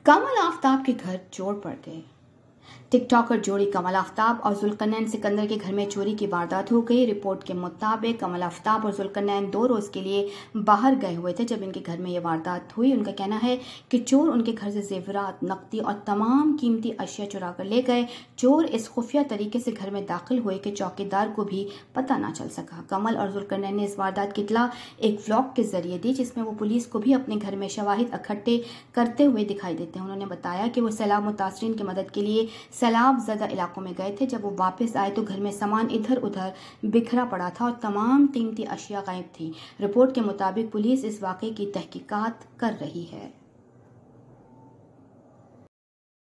कमल आफ्ताब के घर चोर पड़ गए। टिकटॉकर जोड़ी कमल आफ्ताब और जुल्करनैन सिकंदर के घर में चोरी की वारदात हो गई। रिपोर्ट के मुताबिक कमल आफ्ताब और जुल्करनैन 2 रोज के लिए बाहर गए हुए थे जब इनके घर में यह वारदात हुई। उनका कहना है कि चोर उनके घर से जेवरात, नकदी और तमाम कीमती अशिया चुरा कर ले गए। चोर इस खुफिया तरीके से घर में दाखिल हुए कि चौकीदार को भी पता ना चल सका। कमल और जुल्करनैन ने इस वारदात की इत्तला एक व्लॉग के जरिए दी, जिसमें वो पुलिस को भी अपने घर में शवाहिद इकट्ठे करते हुए दिखाई देते हैं। उन्होंने बताया कि वो सैलाब मुतासरीन की मदद के लिए सैलाब ज़दा इलाकों में गए थे। जब वो वापस आए तो घर में सामान इधर उधर बिखरा पड़ा था और तमाम कीमती अशिया गायब थी। रिपोर्ट के मुताबिक पुलिस इस वाक़े की तहकीकात कर रही है।